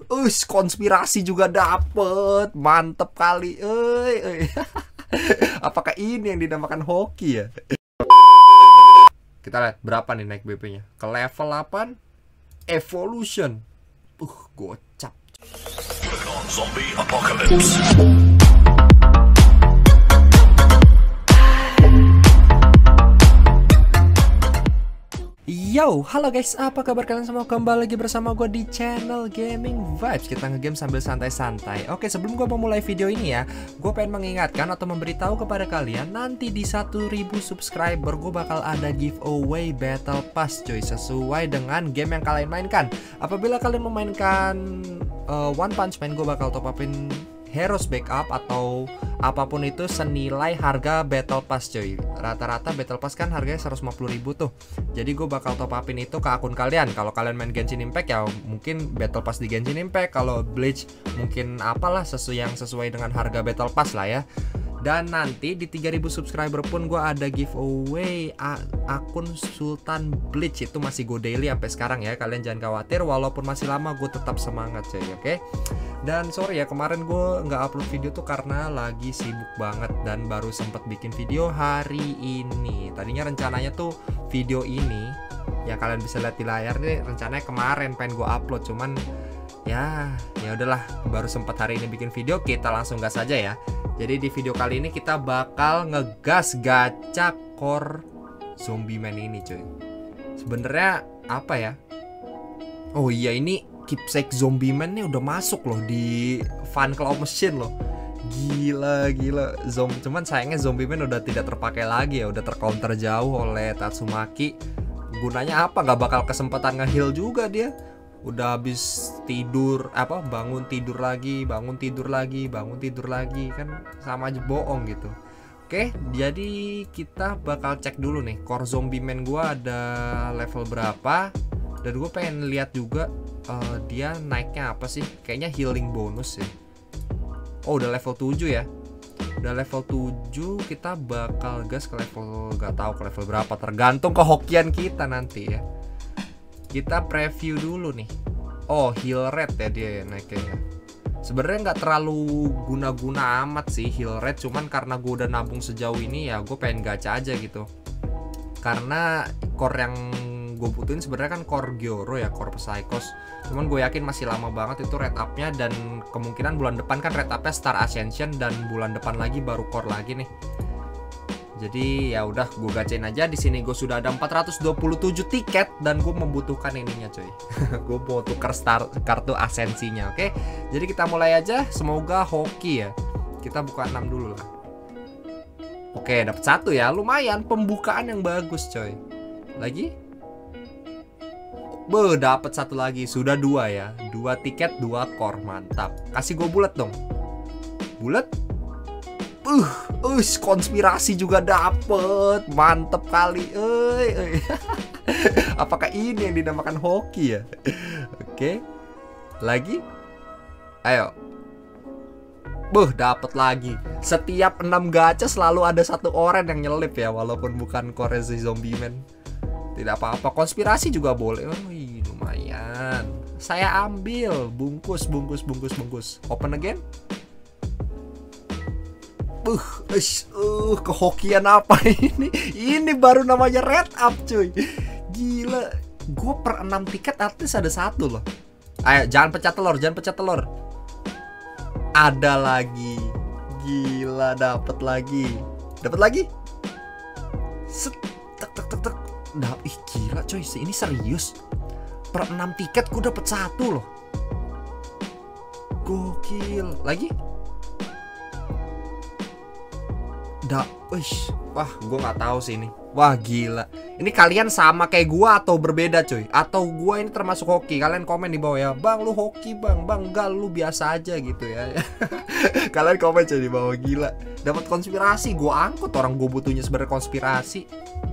Konspirasi juga dapet. Mantep kali. Apakah ini yang dinamakan hoki ya? Kita lihat berapa nih naik BP-nya. Ke level 8 Evolution. Gocap. Zombie Apocalypse. Yo, halo guys, apa kabar kalian semua? Kembali lagi bersama gue di channel Gaming Vibes. Kita ngegame sambil santai-santai. Oke, sebelum gue memulai video ini ya, gue pengen mengingatkan atau memberitahu kepada kalian, nanti di 1000 subscriber gue bakal ada giveaway Battle Pass coy, sesuai dengan game yang kalian mainkan. Apabila kalian memainkan One Punch Man, gue bakal top upin Heroes Backup atau apapun itu senilai harga Battle Pass coy. Rata-rata Battle Pass kan harganya 150.000 tuh. Jadi gue bakal top upin itu ke akun kalian. Kalau kalian main Genshin Impact ya mungkin Battle Pass di Genshin Impact. Kalau Bleach mungkin apalah sesuai dengan harga Battle Pass lah ya. Dan nanti di 3000 subscriber pun gue ada giveaway akun Sultan Bleach. Itu masih go daily sampai sekarang ya. Kalian jangan khawatir, walaupun masih lama gue tetap semangat coy, oke? Dan sorry ya, kemarin gue nggak upload video tuh karena lagi sibuk banget dan baru sempet bikin video hari ini. Tadinya rencananya tuh video ini ya kalian bisa lihat di layar nih, rencananya kemarin pengen gue upload, cuman ya udahlah, baru sempet hari ini bikin video. Kita langsung gas aja ya. Jadi di video kali ini kita bakal ngegas gacha core zombie man ini coy. Sebenarnya apa ya? Oh iya, ini keepsake zombie man nih udah masuk loh di fan claw machine loh. Gila. Cuman sayangnya zombie man udah tidak terpakai lagi ya, udah tercounter jauh oleh Tatsumaki. Gunanya apa? Gak bakal kesempatan nge-heal juga dia. Udah habis tidur, bangun tidur lagi, bangun tidur lagi, kan sama aja bohong gitu. Oke, jadi kita bakal cek dulu nih core zombie man gua ada level berapa. Dan gue pengen lihat juga dia naiknya apa sih. Kayaknya healing bonus ya. Oh udah level 7 ya. Udah level 7, kita bakal gas ke level, gak tahu ke level berapa, tergantung kehokian kita nanti ya. Kita preview dulu nih. Oh, heal rate ya dia naiknya. Sebenarnya nggak terlalu guna-guna amat sih heal rate, cuman karena gue udah nabung sejauh ini ya gue pengen gacha aja gitu. Karena core yang gue butuhin sebenarnya kan core Gyoro ya, core Psychos. Cuman gue yakin masih lama banget itu rate up-nya, dan kemungkinan bulan depan kan rate up-nya Star Ascension, dan bulan depan lagi baru core lagi nih. Jadi ya udah, gue gacain aja. Di sini gue sudah ada 427 tiket dan gue membutuhkan ininya coy. Gue mau tuker kartu asensinya, oke? Jadi kita mulai aja. Semoga hoki ya. Kita buka 6 dulu lah. Oke, dapat 1 ya. Lumayan, pembukaan yang bagus coy. Lagi? Dapat 1 lagi. Sudah 2 ya. 2 tiket, 2 core, mantap. Kasih gue bulat dong. Bulat? Konspirasi juga dapet. Mantep kali. Apakah ini yang dinamakan hoki ya? Oke. Lagi? Ayo. Dapet lagi. Setiap 6 gacha selalu ada 1 orang yang nyelip ya, walaupun bukan core zombie man. Tidak apa-apa, konspirasi juga boleh. Lumayan. Saya ambil. Bungkus. Open again. Kehokian apa ini? Ini baru namanya red up cuy. Gila. Gue per 6 tiket artis ada 1 loh. Ayo, jangan pecah telur. Ada lagi. Gila, dapet lagi. Tek. Gila coy, ini serius. Per 6 tiket gue dapet 1 loh. Gokil. Lagi? Wah, gue nggak tahu sih ini. Wah, gila. Ini kalian sama kayak gue atau berbeda coy? Atau gue ini termasuk hoki? Kalian komen di bawah ya. Bang, lu hoki bang. Bang, enggak, lu biasa aja gitu ya. Kalian komen coy di bawah. Gila. Dapat konspirasi. Gue angkut, orang gue butuhnya sebenarnya konspirasi.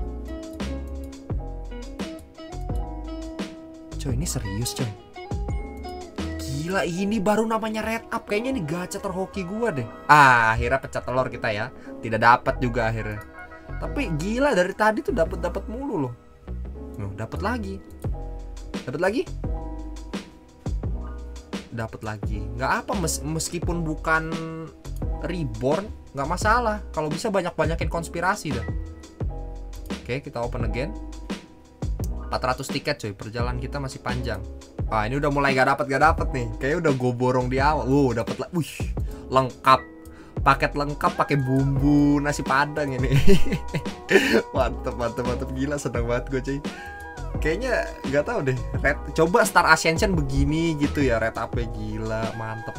Coy, ini serius coy. Gila, ini baru namanya red up. Kayaknya ini gacha terhoki gua deh. Akhirnya pecah telur kita ya. Tidak dapat juga akhirnya. Tapi gila, dari tadi tuh dapat mulu loh. Dapat lagi. dapat lagi. Nggak apa, meskipun bukan reborn nggak masalah. Kalau bisa banyakin konspirasi dah. Oke, kita open again. 400 tiket coy, perjalanan kita masih panjang. Ah, ini udah mulai gak dapet nih. Kayaknya udah gue borong di awal. Dapet lah. Lengkap. Paket lengkap, pakai bumbu nasi padang ini. mantep gila, seneng banget gue cuy. Kayaknya nggak tahu deh. Coba Star Ascension begini gitu ya, red up gila, mantep.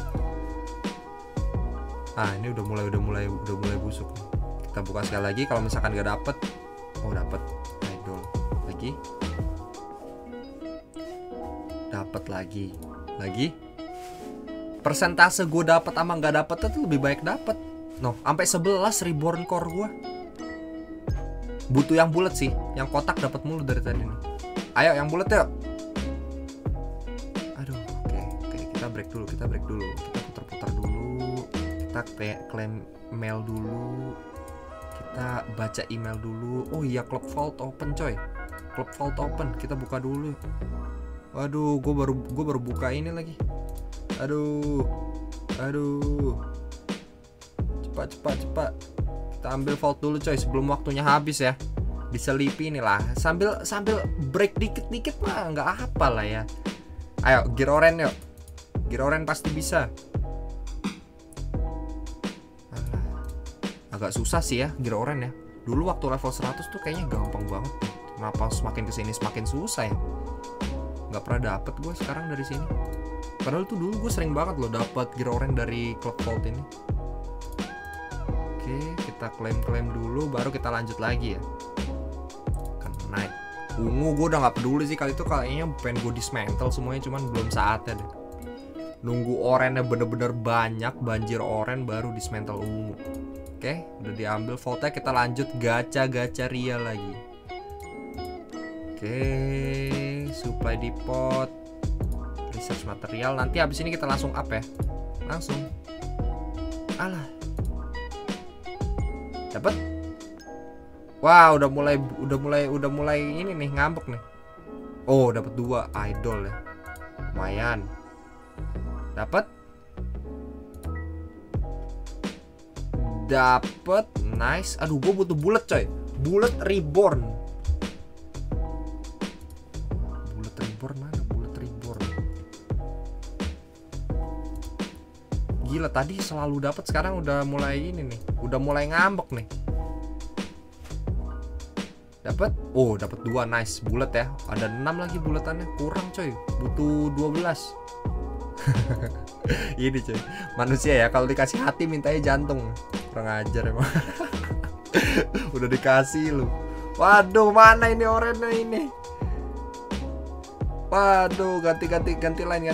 Ah, ini udah mulai busuk. Kita buka sekali lagi. Kalau misalkan nggak dapet, dapet idol lagi. Dapat lagi. Persentase gue dapat sama nggak dapet itu lebih baik dapet. Sampai 11 reborn core gue. Butuh yang bulat sih, yang kotak dapat mulu dari tadi nih. Ayo yang bulat yuk. Aduh, oke, kita break dulu. Kita putar-putar dulu. Kita klaim mail dulu. Kita baca email dulu. Oh iya, Club Vault open coy. Club Vault open, kita buka dulu. Waduh, gue baru buka ini lagi. Aduh. Cepat. Kita ambil vault dulu coy sebelum waktunya habis ya. Diselipi inilah. Sambil break dikit mah nggak apa lah ya. Ayo, gear orange yuk. Gear orange pasti bisa. Agak susah sih ya gear orange ya. Dulu waktu level 100 tuh kayaknya gampang banget. Kenapa semakin kesini semakin susah ya? Nggak pernah dapet gue sekarang dari sini. Padahal tuh dulu gue sering banget loh dapet gear orange dari Club Vault ini. Oke, kita klaim dulu, baru kita lanjut lagi ya. Knight ungu gue udah nggak peduli sih kali itu, kayaknya pengen gue dismantle semuanya, cuman belum saatnya deh. Nunggu orange-nya bener-bener banyak, banjir orange baru dismantle ungu. Oke, udah diambil vault-nya, kita lanjut gacha real lagi. Oke, supply depot, research material. Nanti habis ini kita langsung up ya. Langsung. Alah. Dapat? Wah, udah mulai ini nih, ngambek nih. Oh, dapat 2 idol ya. Lumayan. Dapat? Dapat, nice. Aduh, gue butuh bullet coy. Bullet reborn. Mana bullet reborn? Gila, tadi selalu dapat, sekarang udah mulai ini nih, udah mulai ngambek nih. Dapat? Oh, dapat 2, nice. Bullet ya. Ada 6 lagi buletannya, kurang coy. Butuh 12. Ini coy, manusia ya, kalau dikasih hati mintanya jantung. Kurang ajar emang. Udah dikasih lu. Waduh, mana ini oranye ini? Waduh, ganti line.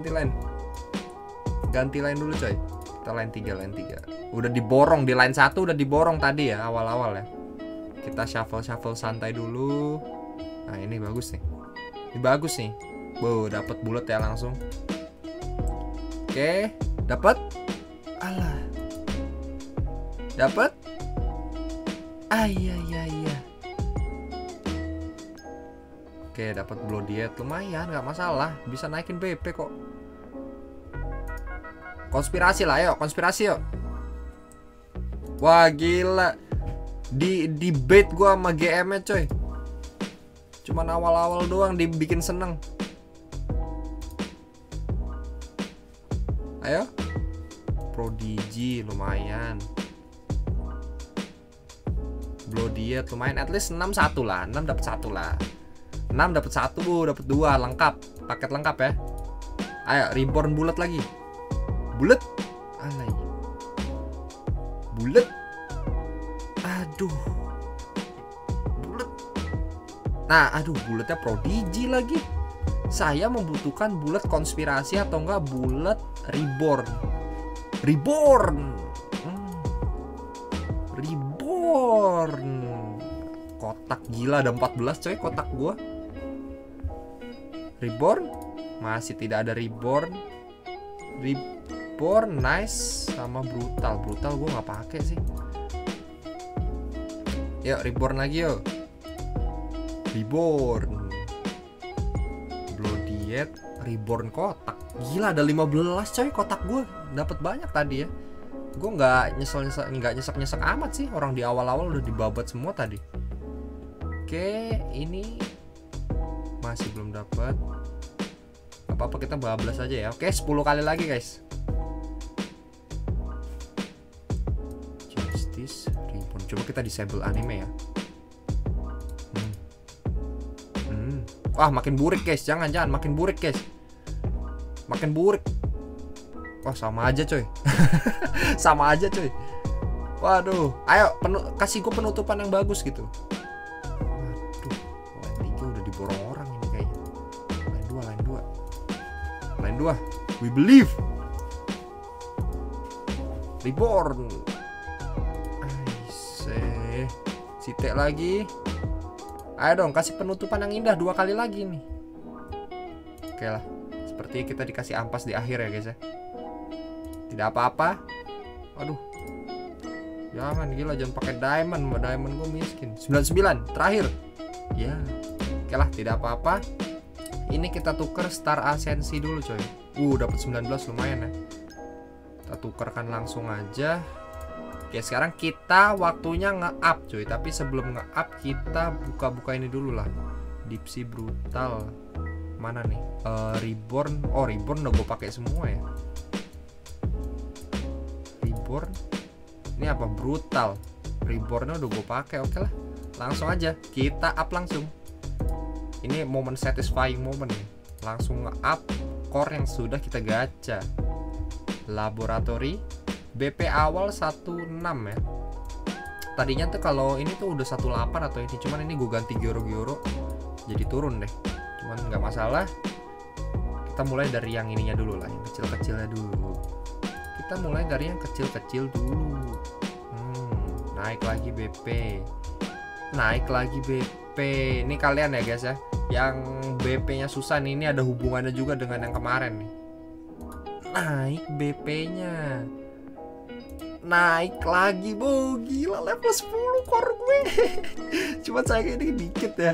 Ganti line dulu coy. Kita line 3. Udah diborong di line 1, udah diborong tadi ya awal-awal ya. Kita shuffle santai dulu. Nah, ini bagus nih. Dapat bullet ya langsung. Oke, dapat. Alah. Dapat. Iya. Oke, dapat blow diet, lumayan, nggak masalah, bisa naikin BP kok. Konspirasi lah, yuk, konspirasi yuk. Wah, gila. Di bait gua sama GM-nya coy. Cuman awal-awal doang dibikin seneng. Ayo. Prodigy lumayan. Blow diet lumayan, at least 6 lah. 6 dapat 1 lah. 6 dapat 1, dapat 2, lengkap. Paket lengkap ya. Ayo, reborn bullet lagi. Bullet. Alay. Bullet. Aduh. Bullet. Nah, aduh, bulletnya prodigy lagi. Saya membutuhkan bullet konspirasi atau enggak bullet reborn. Reborn. Kotak gila, ada 14 coy kotak gua. Reborn masih tidak ada reborn. Nice, sama brutal gua nggak pakai sih. Yuk reborn lagi yuk. Reborn. Blow diet, Reborn kotak. Gila, ada 15 coy kotak gue. Dapat banyak tadi ya. Gue nggak nyesek amat sih. Orang di awal-awal udah dibabat semua tadi. Oke, ini masih belum dapat. Apa-apa kita bablas aja ya. Oke, 10 kali lagi guys. Justice Reborn. Coba kita disable anime ya. Wah, makin burik guys. Jangan makin burik guys. Makin burik. Wah, sama aja coy. Sama aja coy. Waduh. Ayo kasih gue penutupan yang bagus gitu. Waduh, line 3 udah diborong orang ini kayaknya. Line 2. We believe. Reborn. Aisyah. Site lagi. Ayo dong, kasih penutupan yang indah 2 kali lagi nih. Oke lah. Seperti kita dikasih ampas di akhir ya guys ya. Tidak apa-apa. Aduh. Jangan, gila, jangan pakai diamond. Diamond gue miskin. 99 terakhir. Ya. Oke lah, tidak apa-apa. Ini kita tuker Star Ascensi dulu coy. Dapat 19 lumayan ya. Kita tukerkan langsung aja. Oke, sekarang kita waktunya nge-up cuy. Tapi sebelum nge-up kita buka-buka ini dulu lah. Deep Sea Brutal. Mana nih? Reborn. Oh, Reborn udah gue pakai semua ya. Reborn. Ini apa? Brutal. Rebornnya udah gue pakai. Oke lah. Langsung aja kita up langsung. Ini momen satisfying moment nih. Langsung nge-up core yang sudah kita gacha. Laboratory. BP awal 16 ya. Tadinya tuh kalau ini tuh udah 18 atau ini, cuman ini gue ganti gyoro-gyoro jadi turun deh. Cuman nggak masalah. Kita mulai dari yang ininya dulu lah, yang kecil-kecilnya dulu. Kita mulai dari yang kecil-kecil dulu. Naik lagi BP. Naik lagi BP. Ini kalian ya guys ya. Yang BP-nya susah nih, ini ada hubungannya juga dengan yang kemarin nih. Naik BP-nya. Naik lagi, gila, level 10 core gue. Cuma saya ini dikit ya.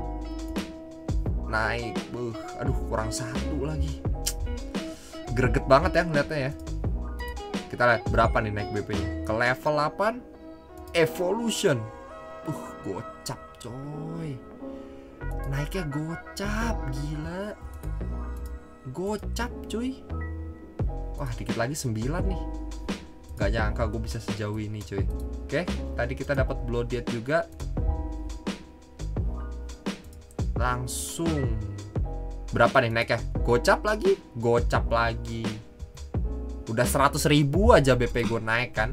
Naik, aduh, kurang 1 lagi. Greget banget ya ngeliatnya ya. Kita lihat berapa nih naik BP-nya. Ke level 8 Evolution. Gocap coy. Naiknya gocap, gila. Gocap cuy. Wah, dikit lagi 9 nih. Gak nyangka gue bisa sejauh ini cuy. Oke, tadi kita dapat Blooded juga. Langsung berapa nih naiknya? Gocap lagi. Gocap lagi. Udah 100.000 aja BP gue naik kan.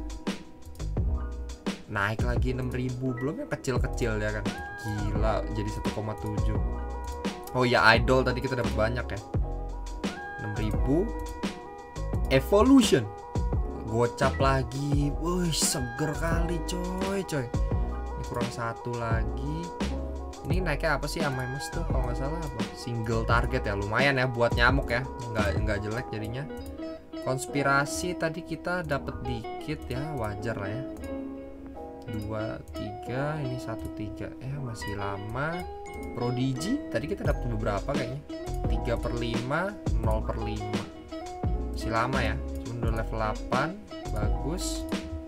Naik lagi 6.000. Belum yang kecil-kecil ya kan. Gila, jadi 1,7. Oh ya, idol tadi kita dapat banyak ya. 6.000. Evolution. Gocap lagi. Wih, seger kali coy. Ini kurang 1 lagi. Ini naiknya apa sih Amaimus tuh kalau nggak salah apa? Single target ya, lumayan ya buat nyamuk ya. Nggak jelek jadinya. Konspirasi tadi kita dapat dikit ya, wajar lah ya. 2, 3, ini 1, 3. Masih lama. Prodigy tadi kita dapat beberapa kayaknya. 3/5, 0/5. Masih lama ya. Udah level 8, bagus.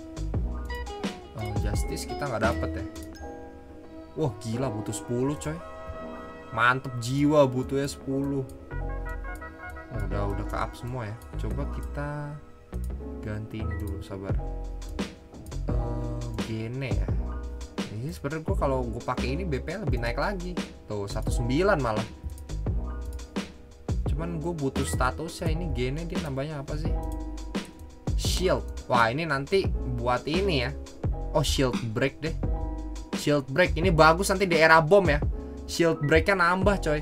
Justice kita nggak dapet ya. Wah, gila, butuh 10 coy. Mantep jiwa, butuhnya 10. Udah ke up semua ya. Coba kita ganti ini dulu, sabar. Gene ya. Ini sebenarnya gue kalau gue pakai ini BP lebih naik lagi. Tuh 19 malah. Cuman gue butuh statusnya. Ini gene dia nambahnya apa sih? Shield. Wah, ini nanti buat ini ya. Oh, shield break deh. Shield break ini bagus nanti di era bom ya. Shield breaknya nambah coy.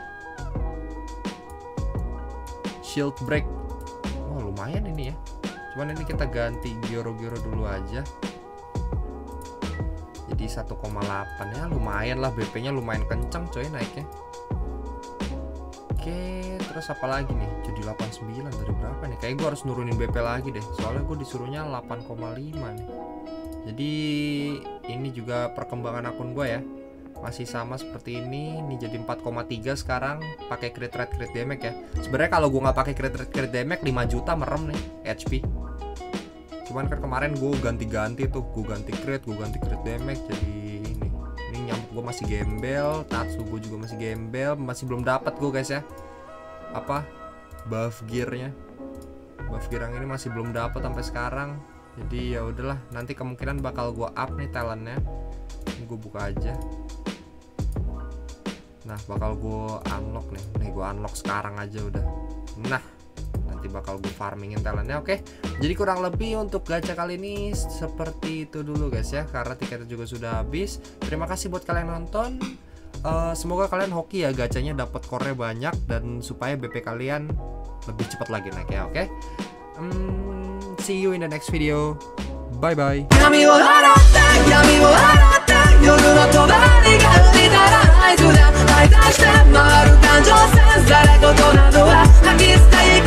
Shield break. Oh, lumayan ini ya. Cuman ini kita ganti gyoro-gyoro dulu aja. Jadi 1,8 ya, lumayan lah. BP-nya lumayan kenceng coy naiknya. Oke, terus apa lagi nih? Jadi 89 dari berapa nih? Kayak gue harus nurunin BP lagi deh. Soalnya gue disuruhnya 8,5 nih. Jadi ini juga perkembangan akun gue ya. masih sama seperti ini. Ini jadi 4,3 sekarang pakai crit rate crit damage ya. Sebenarnya kalau gue nggak pakai crit rate crit damage 5 juta merem nih HP. Cuman kan kemarin gue ganti-ganti tuh, gue ganti crit damage jadi ini. Ini nyamuk gue masih gembel, Tatsu gue juga masih gembel, masih belum dapat gue guys ya. Apa buff gearnya? Buff gear yang ini masih belum dapat sampai sekarang. Jadi ya udahlah, nanti kemungkinan bakal gue up nih talentnya. Ini gue buka aja. Nah, bakal gue unlock nih. Nih gue unlock sekarang aja udah. Nah, nanti bakal gue farmingin talentnya. Oke. Jadi kurang lebih untuk gacha kali ini seperti itu dulu guys ya, karena tiketnya juga sudah habis. Terima kasih buat kalian nonton. Semoga kalian hoki ya gacanya, dapat core banyak dan supaya BP kalian lebih cepat lagi naik ya. Oke. See you in the next video. Bye bye. 夜の帳が海なら合図だ。大出して回る感情線され事などは吐き捨て